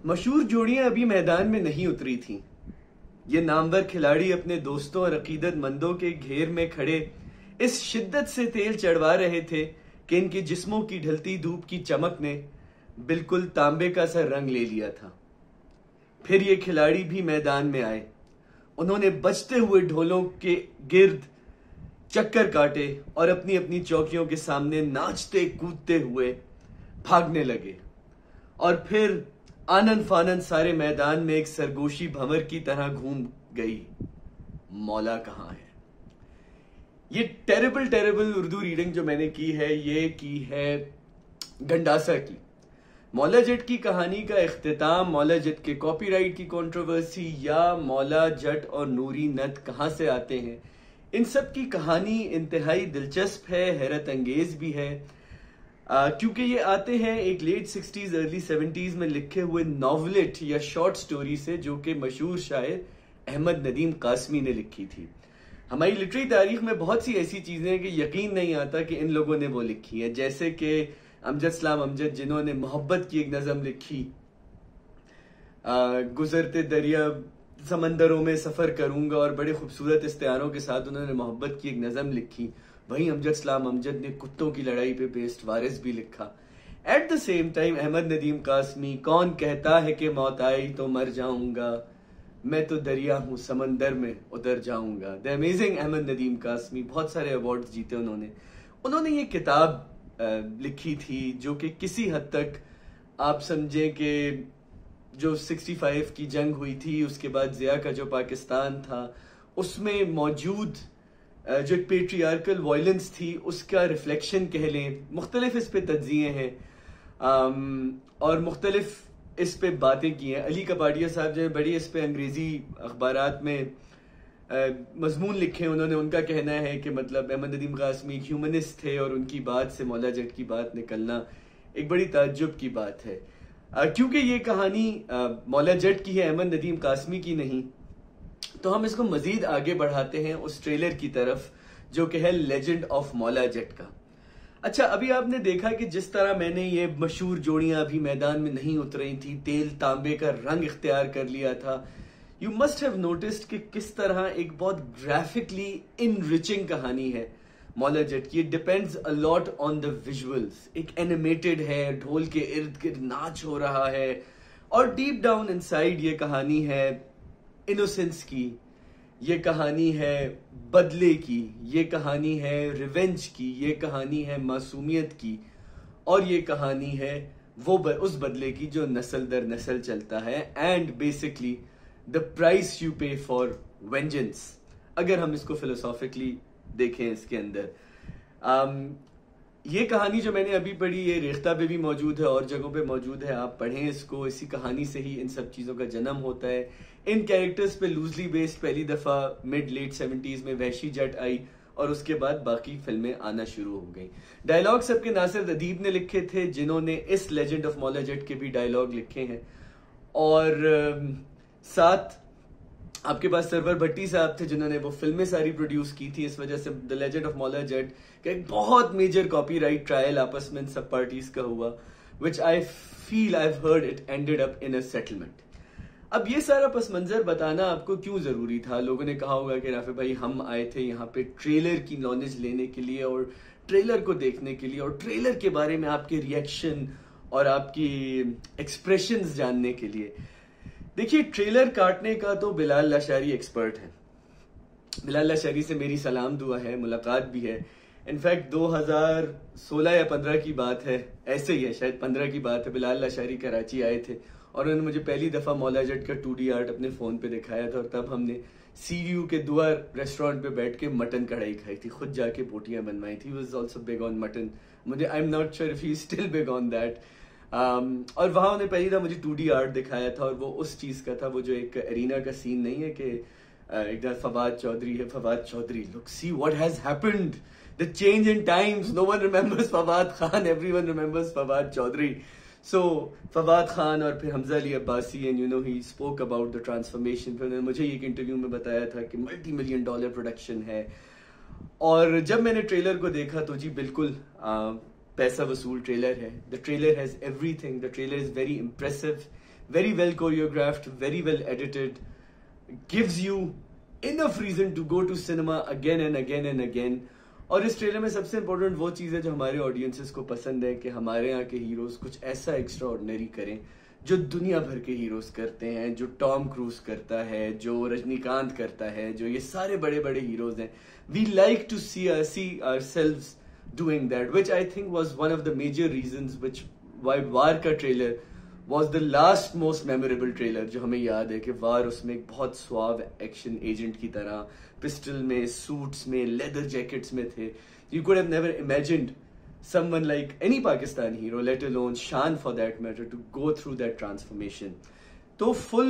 मशहूर जोड़ियां अभी मैदान में नहीं उतरी थीं। ये नामवर खिलाड़ी अपने दोस्तों और अकीदतमंदों के घेर में खड़े इस शिद्दत से तेल चढ़वा रहे थे कि इनके जिस्मों की ढलती धूप की चमक ने बिल्कुल तांबे का सा रंग ले लिया था। फिर ये खिलाड़ी भी मैदान में आए। उन्होंने बजते हुए ढोलों के गिर्द चक्कर काटे और अपनी अपनी चौकियों के सामने नाचते कूदते हुए भागने लगे। और फिर आनंद फानंद सारे मैदान में एक सरगोशी भंवर की तरह घूम गई, मौला कहां है। ये टेरेबल उर्दू रीडिंग जो मैंने की है, ये की है गंडासा की। मौला जट की कहानी का इख्तिताम मौला जट के कॉपीराइट की कंट्रोवर्सी या मौला जट और नूरी नत कहां से आते हैं, इन सब की कहानी इंतहाई दिलचस्प है, हैरत अंगेज भी है। क्योंकि ये आते हैं एक लेट 60s अर्ली 70s में लिखे हुए नॉवलेट या शॉर्ट स्टोरी से, जो कि मशहूर शायर अहमद नदीम कासमी ने लिखी थी। हमारी लिटरेरी तारीख में बहुत सी ऐसी चीजें हैं कि यकीन नहीं आता कि इन लोगों ने वो लिखी है, जैसे कि अमजद सलाम अमजद, जिन्होंने मोहब्बत की एक नज़म लिखी, गुजरते दरिया समंदरों में सफर करूंगा, और बड़े खूबसूरत इस्तेआरों के साथ उन्होंने मोहब्बत की एक नज़म लिखी। वहीं अमजद सलाम अमजद ने कुत्तों की लड़ाई पे बेस्ड वारिस भी लिखा। At the same time Ahmad Nadeem Qasmi, कौन कहता है कि मौत आई तो मर जाऊंगा, मैं तो दरिया हूं समंदर में उतर जाऊंगा। द अमेजिंग अहमद नदीम कासमी, बहुत सारे अवार्ड्स जीते उन्होंने ये किताब लिखी थी जो कि किसी हद तक आप समझें कि जो 65 की जंग हुई थी, उसके बाद जिया का जो पाकिस्तान था, उसमें मौजूद जो एक पेट्रियार्कल वायलेंस थी उसका रिफ्लेक्शन कह लें। मुख्तलिफ इस पे तज्जिए हैं और मुख्तलिफ इस पे बातें की हैं। अली कपाडिया साहब जो है बड़ी इस पे अंग्रेजी अखबारात में मजमून लिखे। उन्होंने, उनका कहना है कि मतलब अहमद नदीम कासमी एक ह्यूमनिस्ट थे और उनकी बात से मौला जट की बात निकलना एक बड़ी ताज्जुब की बात है। क्योंकि ये कहानी मौला जट की है, अहमद नदीम कासमी की नहीं, तो हम इसको मजीद आगे बढ़ाते हैं उस ट्रेलर की तरफ जो कि है लेजेंड ऑफ मौला जट का। अच्छा, अभी आपने देखा कि जिस तरह मैंने ये मशहूर जोड़ियां अभी मैदान में नहीं उतर रही थी, तेल तांबे का रंग इख्तियार कर लिया था। यू मस्ट हैव नोटिस्ड कि किस तरह एक बहुत ग्राफिकली इनरिचिंग कहानी है मौला जट की। Depends a lot on the visuals. एक एनिमेटेड है, ढोल के इर्द गिर्द नाच हो रहा है, और डीप डाउन इनसाइड ये कहानी है इनोसेंस की, ये कहानी है बदले की, ये कहानी है रिवेंज की, ये कहानी है मासूमियत की, और ये कहानी है वो उस बदले की जो नस्ल दर नस्ल चलता है। And basically the price you pay for vengeance, अगर हम इसको फिलोसॉफिकली देखें इसके अंदर। ये कहानी जो मैंने अभी पढ़ी, ये रेख्ता पे भी मौजूद है और जगहों पे मौजूद है, आप पढ़ें इसको। इसी कहानी से ही इन सब चीज़ों का जन्म होता है। इन कैरेक्टर्स पे लूजली बेस्ड पहली दफ़ा मिड लेट 70s में वहशी जट आई और उसके बाद बाकी फिल्में आना शुरू हो गई। डायलॉग सबके नासिर अदीब ने लिखे थे, जिन्होंने इस लेजेंड ऑफ मौला जट के भी डायलॉग लिखे हैं। और साथ आपके पास सरवर भट्टी साहब थे, जिन्होंने वो फिल्में सारी प्रोड्यूस की थी। इस वजह से द लेजेंड ऑफ मौला जट का एक बहुत मेजर कॉपीराइट ट्रायल आपस में सब पार्टीज का हुआ, which I feel I have heard it ended up in a settlement. अब ये सारा पस मंजर बताना आपको क्यों जरूरी था? लोगों ने कहा होगा कि राफे भाई, हम आए थे यहाँ पे ट्रेलर की नॉलेज लेने के लिए और ट्रेलर को देखने के लिए और ट्रेलर के बारे में आपके रिएक्शन और आपकी एक्सप्रेशंस जानने के लिए। देखिए, ट्रेलर काटने का तो बिलाल लाशारी एक्सपर्ट है। बिलाल लाशारी से मेरी सलाम दुआ है, मुलाकात भी है। इनफैक्ट 2016 या 15 की बात है, ऐसे ही है, शायद 15 की बात है। बिलाल लाशारी कराची आए थे और उन्होंने मुझे पहली दफा मौला जट का 2D आर्ट अपने फोन पे दिखाया था, और तब हमने CVU के दुआ रेस्टोरेंट पे बैठ के मटन कढ़ाई खाई थी, खुद जाके बोटियां बनवाई थी। Was also big on mutton. मुझे I am not sure if he still big on that. और वहां उन्हें पहली दफा मुझे 2D आर्ट दिखाया था, और वो उस चीज का था, वो जो एक एरिना का सीन नहीं है कि एक फवाद चौधरी है, Fawad Chaudhry, look see what has happened, the change in times, no one remembers Fawad Khan, everyone remembers Fawad Chaudhry. So Fawad Khan और फिर Hamza Ali Abbasi, and you know he spoke about the transformation. फिर उन्होंने मुझे एक इंटरव्यू में बताया था कि $multi-million प्रोडक्शन है। और जब मैंने ट्रेलर को देखा तो जी बिल्कुल पैसा वसूल ट्रेलर है। The trailer has everything, the trailer is very impressive, very well choreographed, very well edited, gives you enough reason to go to cinema again and again and again. और इस ट्रेलर में सबसे इम्पोर्टेंट वो चीज़ है जो हमारे audiences को पसंद है कि हमारे यहाँ के हीरोज कुछ ऐसा एक्स्ट्रा ऑर्डिनरी करें जो दुनिया भर के हीरोज करते हैं, जो टॉम क्रूज करता है, जो रजनीकांत करता है, जो ये सारे बड़े बड़े हीरोज हैं. We like to see ourselves doing that, which I think was one of the major reasons which why Waar का trailer was the last most memorable trailer. जो हमें याद है कि वार उसमें एक बहुत स्वाव एक्शन एजेंट की तरह पिस्टल में, सूट्स में, लेदर जैकेट्स में थे. You could have never imagined someone like any Pakistani hero, let alone Shan for that matter, to go through that transformation. तो full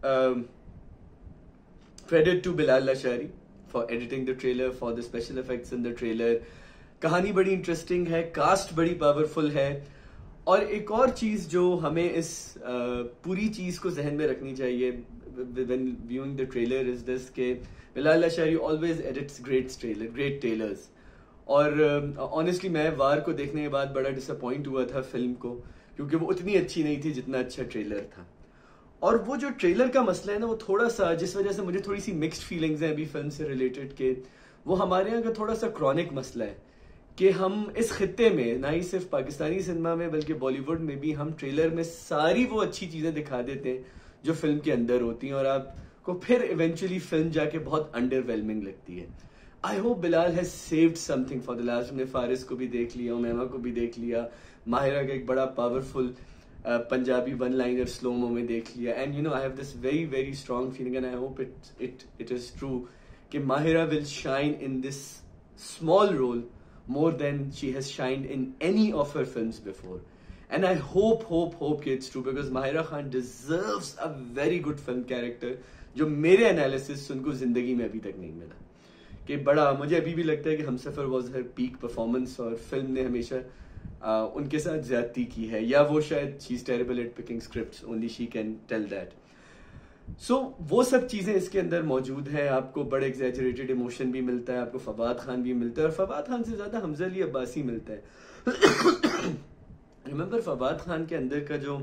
credit to Bilal Lashari for editing the trailer, for the special effects in the trailer. कहानी बड़ी interesting है, cast बड़ी powerful है. और एक और चीज जो हमें इस पूरी चीज को जहन में रखनी चाहिए when viewing the trailer is this के Bilal Lashari always edits great trailers. और ऑनेस्टली मैं वार को देखने के बाद बड़ा डिसअपॉइंट हुआ था फिल्म को, क्योंकि वो उतनी अच्छी नहीं थी जितना अच्छा ट्रेलर था. और वो जो ट्रेलर का मसला है ना, वो थोड़ा सा, जिस वजह से मुझे थोड़ी सी मिक्स्ड फीलिंग्स हैं अभी फिल्म से रिलेटेड के, वो हमारे यहाँ का थोड़ा सा क्रॉनिक मसला है कि हम इस खित्ते में, ना ही सिर्फ पाकिस्तानी सिनेमा में बल्कि बॉलीवुड में भी, हम ट्रेलर में सारी वो अच्छी चीजें दिखा देते हैं जो फिल्म के अंदर होती हैं और आपको फिर इवेंचुअली फिल्म जाके बहुत अंडरवेलमिंग लगती है. I hope Bilal has saved something for the last. हमने फारिस को भी देख लिया, उमैमा को भी देख लिया, माहिरा का एक बड़ा powerful Punjabi one liner slomo में देख लिया. And you know I have this very very strong feeling and I hope it is true कि Mahira will shine in this small role more than she has shined in any of her films before. And I hope it's true, because Mahira Khan deserves a very good film character जो मेरे analysis से उनको जिंदगी में अभी तक नहीं मिला. कि बड़ा मुझे अभी भी लगता है कि Humsafar was her peak performance और फिल्म ने हमेशा उनके साथ ज्यादती की है, या वो शायद she's terrible at picking scripts, only she can tell that. So, वो सब चीजें इसके अंदर मौजूद हैं. आपको बड़े एग्जैजरेटेड इमोशन भी मिलता है, आपको फवाद खान भी मिलता है, और फवाद खान से ज्यादा हमजा अली अब्बासी मिलता है. रिमेंबर फवाद खान के अंदर का जो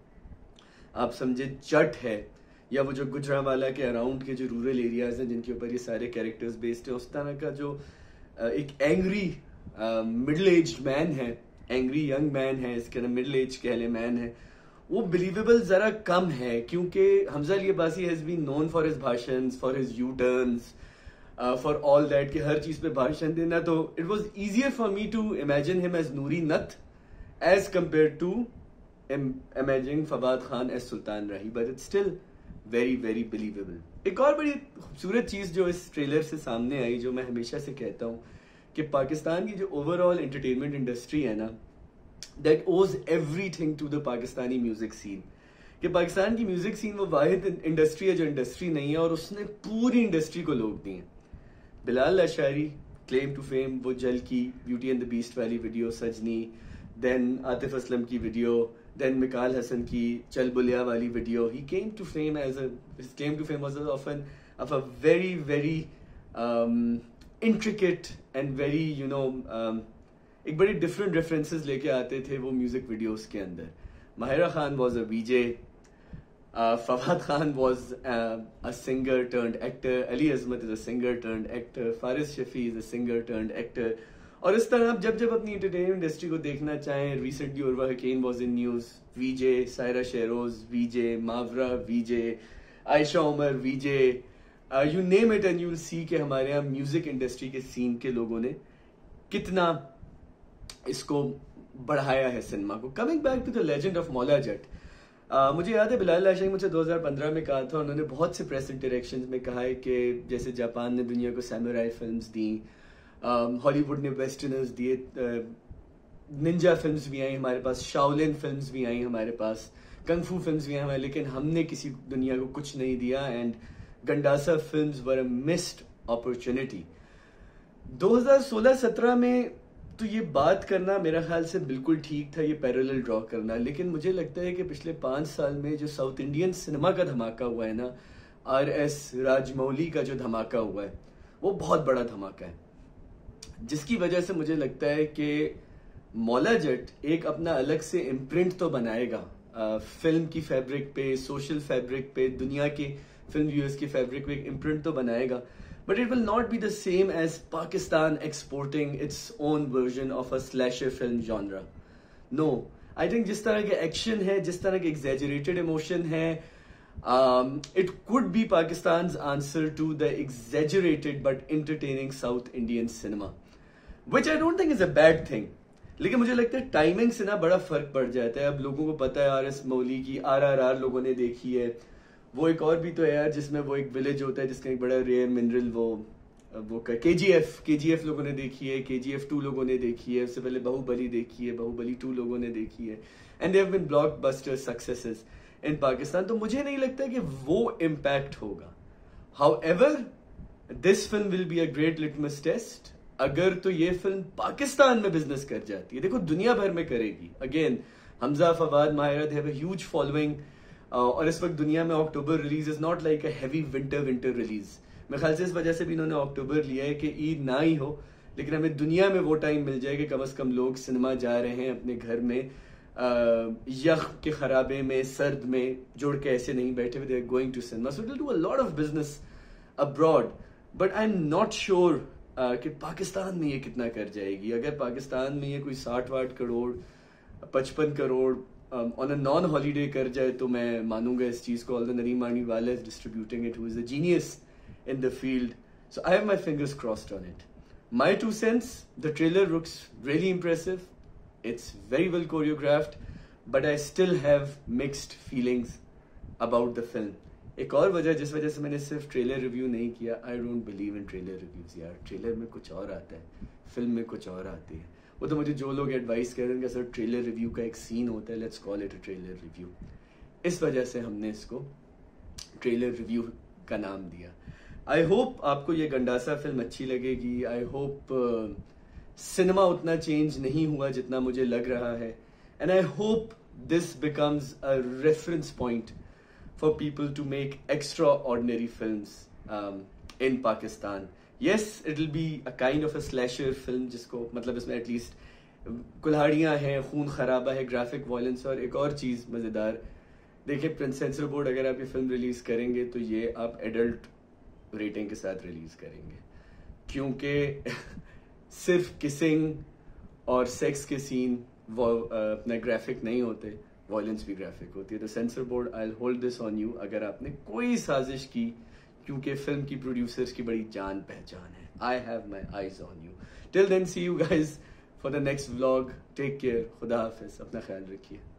आप समझे जट है, या वो जो गुजरांवाला के अराउंड के जो रूरल एरियाज हैं जिनके ऊपर ये सारे कैरेक्टर्स बेस्ड हैं, उस तरह का जो एक एंग्री मिडिल एज्ड मैन है, एंग्री यंग मैन है, इसके अंदर मिडिल एज कह ले मैन है, वो बिलीवेबल जरा कम है. क्योंकि Hamza Ali Abbasi has been known for his भाषण्स, for his U turns, for all that, कि हर चीज पे भाषण देना. तो it was easier for me to imagine him as Noori Natt as compare to imagining Fawad Khan as Sultan Rahi, but it's still very very believable. एक और बड़ी खूबसूरत चीज जो इस ट्रेलर से सामने आई, जो मैं हमेशा से कहता हूँ कि पाकिस्तान की जो ओवरऑल एंटरटेनमेंट इंडस्ट्री है ना, that owes everything to the Pakistani music scene. कि पाकिस्तान की म्यूजिक सीन वो वाहिद इंडस्ट्री है जो इंडस्ट्री नहीं है, और उसने पूरी इंडस्ट्री को लोग दिए. Bilal Lashari claim to fame, वो जल की ब्यूटी एंड द बीस्ट वाली वीडियो, सजनी, देन आतिफ असलम की वीडियो, देन मिकाल हसन की चल बुलिया वाली video. He came to fame as his claim to fame was often of a very very intricate and very एक बड़ी डिफरेंट रेफरेंसेस लेके आते थे वो म्यूजिक वीडियोस के अंदर. Mahira Khan was a VJ, Fawad Khan was a singer turned actor, Ali Azmat is a singer turned actor, Faris Shafi is a singer turned actor. और इस तरह आप जब अपनी एंटरटेनमेंट इंडस्ट्री को देखना चाहें, recently Urwa Hocane was in news, VJ, Syra Shahroz VJ, Mawra VJ, Ayesha Omar VJ, you name it and you will see कि हमारे यहाँ म्यूजिक इंडस्ट्री के सीन के लोगों ने कितना इसको बढ़ाया है सिनेमा को. Coming back to the legend of Maula Jatt, मुझे याद है बिलाल लाशारी मुझे 2015 में कहा था, उन्होंने बहुत से प्रेस इंटरेक्शंस में कहा है कि जैसे जापान ने दुनिया को सैमुराई फिल्म्स दी, हॉलीवुड ने वेस्टर्नर्स दिए, निंजा फिल्म्स भी आई हमारे पास, शाओलिन फिल्म्स भी आई हमारे पास, कंगफू फिल्म्स भी आई हमारे, लेकिन हमने किसी दुनिया को कुछ नहीं दिया. And gandasa films were a missed opportunity. 2016-17 में तो ये बात करना मेरा ख्याल से बिल्कुल ठीक था, ये पैरेलल ड्रॉ करना. लेकिन मुझे लगता है कि पिछले 5 साल में जो साउथ इंडियन सिनेमा का धमाका हुआ है ना, RS राजमौली का जो धमाका हुआ है, वो बहुत बड़ा धमाका है, जिसकी वजह से मुझे लगता है कि मौला जट एक अपना अलग से इम्प्रिंट तो बनाएगा फिल्म की फैब्रिक पे, सोशल फैब्रिक पे, दुनिया के फिल्म व्यूअर्स की फैब्रिक पे एक इम्प्रिंट तो बनाएगा, but it will not be the same as Pakistan exporting its own version of a slasher film genre. No, I think जिस तरह के एक्शन है, जिस तरह के एग्जेजरेटेड इमोशन है, it could be Pakistan's answer to the exaggerated but entertaining South Indian cinema, which I don't think is a bad thing. लेकिन मुझे लगता है टाइमिंग से ना बड़ा फर्क पड़ जाता है. अब लोगों को पता है आर एस मौली की RRR लोगों ने देखी है. वो एक और भी तो है यार जिसमें वो एक विलेज होता है जिसका एक बड़ा रेयर मिनरल वो KGF लोगों ने देखी है, KGF 2 लोगों ने देखी है, उससे पहले बाहुबली देखी है, बाहुबली 2 लोगों ने देखी है, and they have been blockbuster successes in Pakistan. तो मुझे नहीं लगता कि वो इम्पैक्ट होगा. However this film will be a great litmus test. अगर तो ये फिल्म पाकिस्तान में बिजनेस कर जाती है, देखो दुनिया भर में करेगी. Again Hamza, Fawad, Mahira, they have a huge following, और इस वक्त दुनिया में October release is not like a heavy winter release. मेरे ख्याल से इस वजह से भी इन्होंने अक्टूबर लिया है कि ईद ना ही हो, लेकिन हमें दुनिया में वो टाइम मिल जाए कि कम से कम लोग सिनेमा जा रहे हैं अपने घर में, यख के खराबे में, सर्द में जुड़ के ऐसे नहीं बैठे हुए. They are going to cinema, so it will do a lot of business abroad. But I am not sure कि पाकिस्तान में ये कितना कर जाएगी. अगर पाकिस्तान में ये कोई 60-60 crore, 55 crore on a non holiday कर जाए तो मैं मानूंगा इस चीज को. Although Nadeem Mandviwalla is distributing it, who is a genius in the field. So I have my fingers crossed on it. My 2 cents, the trailer looks really impressive. It's very well choreographed, but I still have mixed feelings about the film. एक और वजह जिस वजह से मैंने सिर्फ trailer review नहीं किया, I don't believe in trailer reviews यार. ट्रेलर में कुछ और आता है, फिल्म में कुछ और आती है. वो तो मुझे जो लोग एडवाइस कर रहे हैं सर ट्रेलर रिव्यू का एक सीन होता है, let's call it a trailer review. इस वजह से हमने इसको ट्रेलर रिव्यू का नाम दिया. आई होप आपको ये गंडासा फिल्म अच्छी लगेगी. आई होप सिनेमा उतना चेंज नहीं हुआ जितना मुझे लग रहा है, and I hope this becomes a reference point for people to make extraordinary films in Pakistan. Yes, it will be a kind of a slasher film, जिसको मतलब इसमें एटलीस्ट कुल्हाड़ियां हैं, खून खराबा है, ग्राफिक वायलेंस. और एक और चीज मजेदार, देखिए प्रिंस सेंसर बोर्ड अगर आप ये फिल्म रिलीज करेंगे तो ये आप एडल्ट रेटिंग के साथ रिलीज करेंगे, क्योंकि सिर्फ किसिंग और सेक्स के सीन अपना ग्राफिक नहीं होते, वायलेंस भी ग्राफिक होती है. तो censor board, I will hold this on you अगर आपने कोई साजिश की, क्योंकि फिल्म की प्रोड्यूसर्स की बड़ी जान पहचान है. I have my eyes on you. Till then see you guys for the next vlog. Take care. खुदा हाफिज. अपना ख्याल रखिए.